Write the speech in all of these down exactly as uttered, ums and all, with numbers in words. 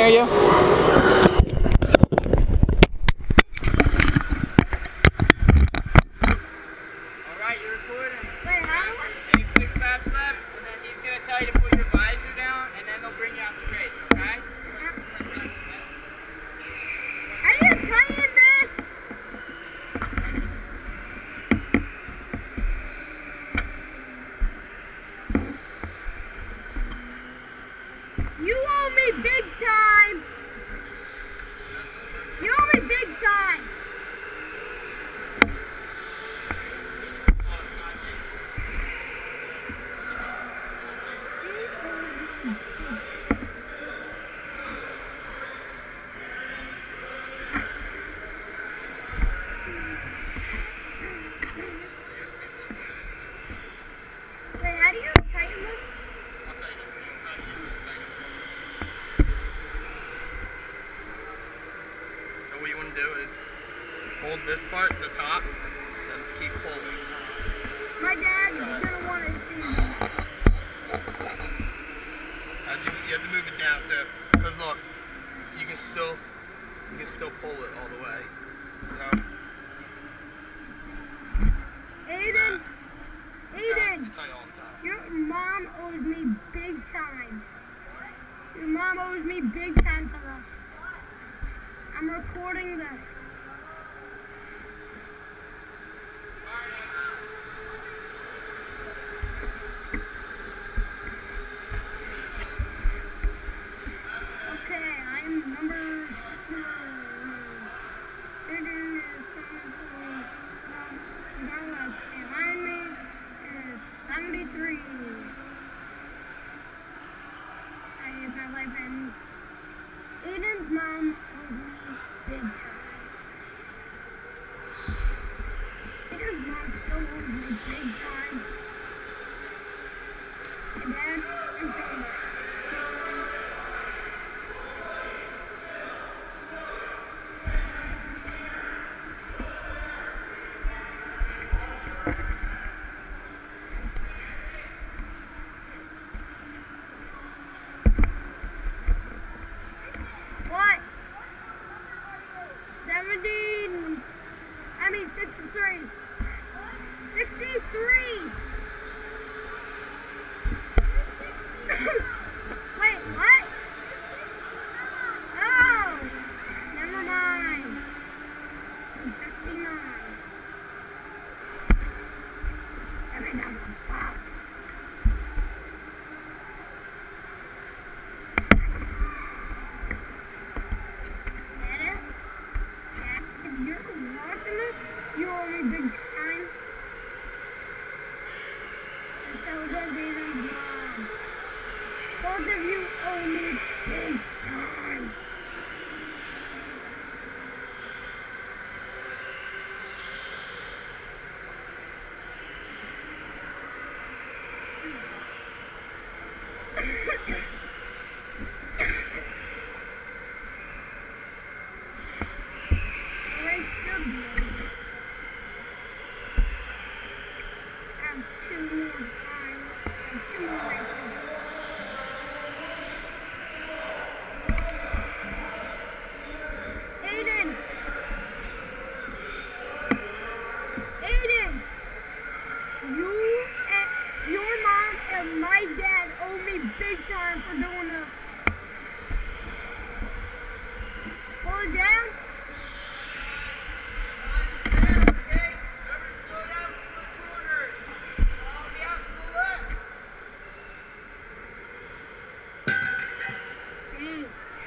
hear you. Alright, you're recording. Wait, how? Any six laps left, and then he's going to tell you to put your visor down, and then they'll bring you out to race, okay? How do you tighten this? You owe me big time. You owe me big time. Wait, how do you tighten this? So what you want to do is hold this part, the top, and keep pulling. My dad's gonna want to see me. As you, you have to move it down too, because look, you can still, you can still pull it all the way. So. Aiden, Aiden, It's tight all the time. your mom owes me big time. Your mom owes me big time for this. I'm recording this. Okay, I'm number two. Aiden is coming to behind me is seventy-three. I use my life and Aiden's mom owes me big time. Aiden's mom still owes me big time. And Dad, I'm saying that. What? Seventeen. I mean sixty-three. Sixty-three. Wait, what? Oh, never mind. I'm sixty-nine. Every number. Wow. Dad, Dad, if you're watching this, you owe me big time. And so does Aiden's mom. Both of you owe me big time. The race should be over. I have two more times. I have two more races. Aiden! Aiden! You and your mom and my dad owe me big time for doing this. Pull it down. Okay, remember to slow down in the corners. Follow me out to the left. Mm.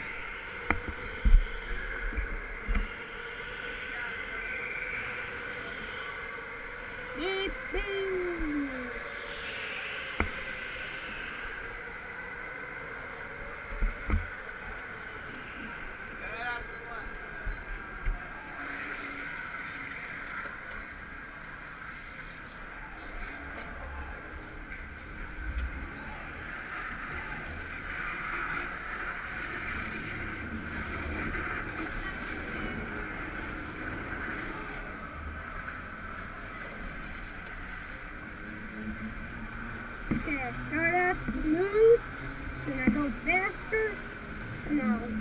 Beep, beep. Go out to the left. Okay, I start off smooth, then I go faster, and I'll